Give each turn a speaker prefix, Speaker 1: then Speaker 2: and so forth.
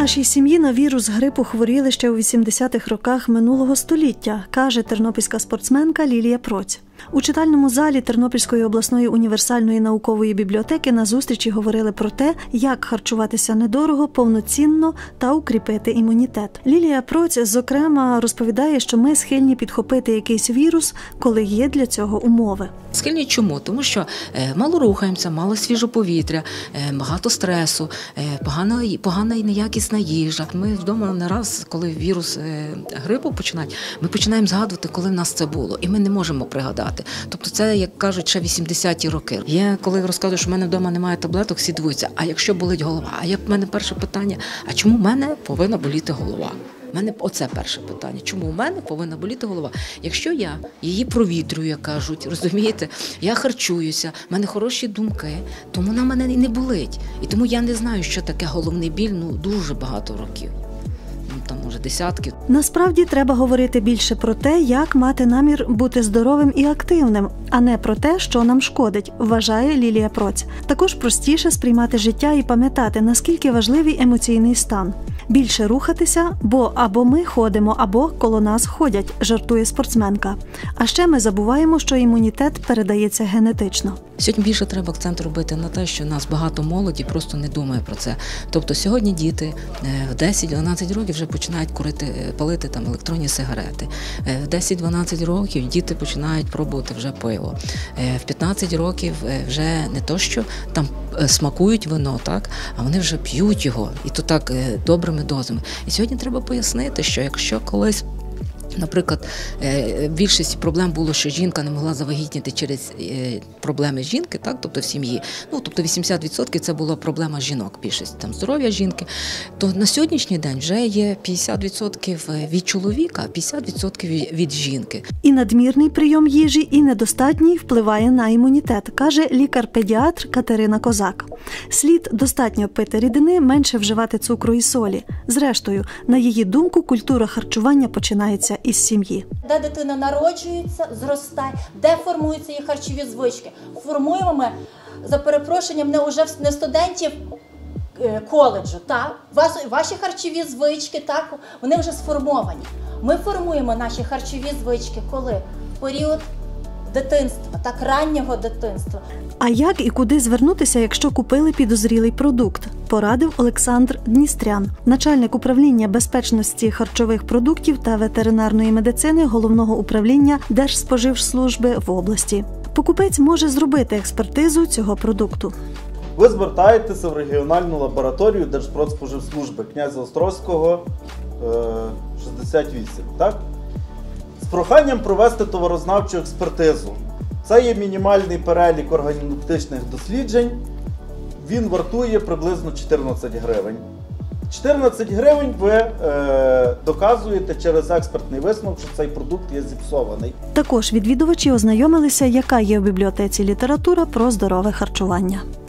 Speaker 1: нашій сім'ї на вірус грипу хворіли ще у 80-х роках минулого століття, каже тернопільська спортсменка Лілія Проць. У читальному залі Тернопільської обласної універсальної наукової бібліотеки на зустрічі говорили про те, як харчуватися недорого, повноцінно та укріпити імунітет. Лілія Проць, зокрема, розповідає, що ми схильні підхопити якийсь вірус, коли є для цього умови.
Speaker 2: Схильні чому? Тому що мало рухаємося, мало свіжого повітря, багато стресу, погана і неякісна їжа. Ми вдома не раз, коли вірус грипу починають, ми починаємо згадувати, коли в нас це було, і ми не можемо пригадати. Тобто це, як кажуть, ще 80-ті роки. Я коли розказую, що в мене вдома немає таблеток, всі дивуються, а якщо болить голова? А в мене перше питання, а чому в мене повинна боліти голова? У мене оце перше питання. Чому у мене повинна боліти голова? Якщо я її провітрюю, як кажуть, розумієте, я харчуюся, в мене хороші думки, тому вона мене і не болить. І тому я не знаю, що таке головний біль, дуже багато років. Там, може, десятки.
Speaker 1: Насправді, треба говорити більше про те, як мати намір бути здоровим і активним, а не про те, що нам шкодить, вважає Лілія Проць. Також простіше сприймати життя і пам'ятати, наскільки важливий емоційний стан. Більше рухатися, бо або ми ходимо, або коло нас ходять, жартує спортсменка. А ще ми забуваємо, що імунітет передається генетично.
Speaker 2: Сьогодні більше треба акцент робити на те, що нас багато молоді просто не думає про це. Тобто сьогодні діти в 10-12 років вже починають палити там електронні сигарети. В 10-12 років діти починають пробувати вже пиво. В 15 років вже не то, що там смакують вино, так, а вони вже п'ють його, і то так добрими дозами. І сьогодні треба пояснити, що якщо колись, наприклад, в більшості проблем було, що жінка не могла завагітніти через проблеми жінки, так, тобто в сім'ї, тобто 80% це була проблема жінок, більшість там здоров'я жінки, то на сьогоднішній день вже є 50% від чоловіка, а 50% від жінки.
Speaker 1: І надмірний прийом їжі, і недостатній впливає на імунітет, каже лікар-педіатр Катерина Козак. Слід достатньо пити рідини, менше вживати цукру і солі. Зрештою, на її думку, культура харчування починається із сім'ї.
Speaker 3: Де дитина народжується, зростає, де формуються її харчові звички. Формуємо ми, за перепрошенням, не студентів коледжу, так? Ваші харчові звички, так, вони вже сформовані. Ми формуємо наші харчові звички, коли? В період дитинства, так, раннього дитинства.
Speaker 1: А як і куди звернутися, якщо купили підозрілий продукт? Порадив Олександр Дністрян, начальник управління безпечності харчових продуктів та ветеринарної медицини Головного управління Держспоживслужби в області. Покупець може зробити експертизу цього продукту.
Speaker 4: Ви звертаєтеся в регіональну лабораторію Держпродспоживслужби князя Острозького, 68, так? З проханням провести товарознавчу експертизу. Це є мінімальний перелік органолептичних досліджень. Він вартує приблизно 14 гривень. 14 гривень ви доказуєте через експертний висновок, що цей продукт є зіпсований.
Speaker 1: Також відвідувачі ознайомилися, яка є в бібліотеці література про здорове харчування.